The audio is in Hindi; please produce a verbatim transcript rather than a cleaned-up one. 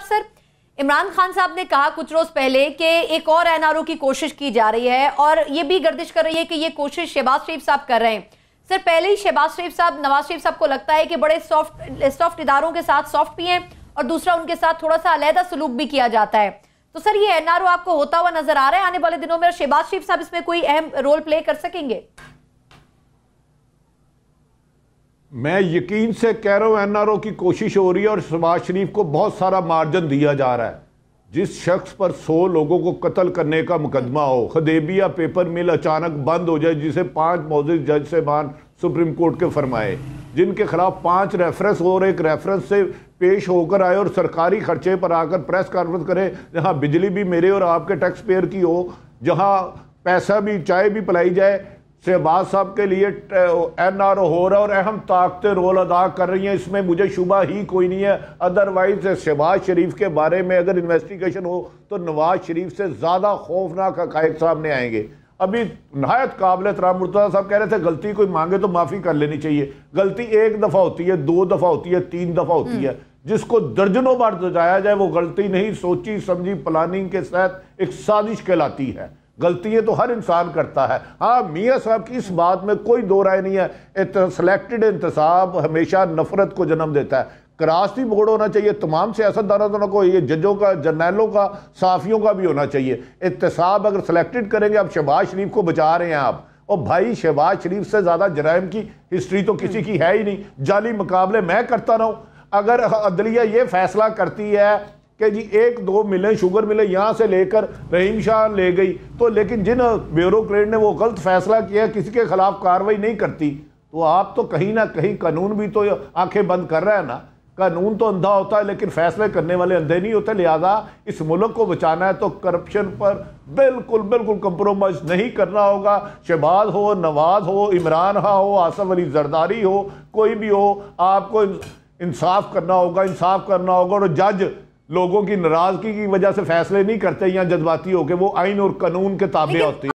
सर, इमरान खान साहब ने कहा कुछ रोज पहले कि एक और एनआरओ की कोशिश की जा रही है और ये भी गर्दिश कर रही है कि ये कोशिश शहबाज शरीफ साहब कर रहे हैं। सर, पहले ही शहबाज शरीफ साहब नवाज शरीफ साहब को लगता है कि बड़े सॉफ्ट सॉफ्ट इदारों के साथ सॉफ्ट भी हैं और दूसरा उनके साथ थोड़ा सा अलहदा सलूक भी किया जाता है। तो सर, ये एनआरओ आपको होता हुआ नजर आ रहा है आने वाले दिनों में और शहबाज शरीफ साहब इसमें कोई अहम रोल प्ले कर सकेंगे? मैं यकीन से कह रहा हूं एनआरओ की कोशिश हो रही है और शहबाज शरीफ को बहुत सारा मार्जिन दिया जा रहा है। जिस शख्स पर सौ लोगों को कत्ल करने का मुकदमा हो, खदेबिया पेपर मिल अचानक बंद हो जाए जिसे पांच मौजूद जज साहबान सुप्रीम कोर्ट के फरमाए, जिनके खिलाफ पांच रेफरेंस और एक रेफरेंस से पेश होकर आए और सरकारी खर्चे पर आकर प्रेस कॉन्फ्रेंस करे, जहां बिजली भी मेरे और आपके टैक्स पेयर की हो, जहां पैसा भी चाय भी पिलाई जाए। शहबाज साहब के लिए एनआरओ हो रहा है और अहम ताकतें रोल अदा कर रही हैं, इसमें मुझे शुबा ही कोई नहीं है। अदरवाइज शहबाज शरीफ के बारे में अगर इन्वेस्टिगेशन हो तो नवाज शरीफ से ज़्यादा खौफनाक हक़ाइक़ सामने आएंगे। अभी नहायत काबिल एहतराम मुर्तज़ा साहब कह रहे थे गलती कोई मांगे तो माफ़ी कर लेनी चाहिए। गलती एक दफ़ा होती है, दो दफ़ा होती है, तीन दफ़ा होती है। जिसको दर्जनों बार दोहराया जाए वो गलती नहीं, सोची समझी प्लानिंग के साथ एक साजिश कहलाती है। गलतियां तो हर इंसान करता है। हाँ, मियाँ साहब की इस बात में कोई दो राय नहीं है। सेलेक्टेड इंतसाब हमेशा नफरत को जन्म देता है। करास्ती बोर्ड होना चाहिए तमाम सियासतदानों को, ये जजों का, जर्नैलों का, साफियों का भी होना चाहिए। इंतसाब अगर सेलेक्टेड करेंगे, आप शहबाज शरीफ को बचा रहे हैं आप, और भाई शहबाज शरीफ से ज़्यादा जराइम की हिस्ट्री तो किसी की है ही नहीं। जाली मुकाबले मैं करता रहूँ, अगर अदलिया ये फैसला करती है कि जी एक दो मिलें, शुगर मिलें यहाँ से लेकर रहीम शाह ले गई, तो लेकिन जिन ब्यूरोक्रेट ने वो गलत फैसला किया किसी के खिलाफ कार्रवाई नहीं करती, तो आप तो कहीं ना कहीं कानून भी तो आंखें बंद कर रहा है ना। कानून तो अंधा होता है लेकिन फैसले करने वाले अंधे नहीं होते। लिहाजा इस मुल्क को बचाना है तो करप्शन पर बिल्कुल बिल्कुल कंप्रोमाइज नहीं करना होगा। शहबाज हो, नवाज हो, इमरान खां हो, आसफ अली जरदारी हो, कोई भी हो, आपको इंसाफ करना होगा, इंसाफ करना होगा। और जज लोगों की नाराजगी की वजह से फैसले नहीं करते या जज्बाती होकर, वो आइन और कानून के ताबे होते हैं।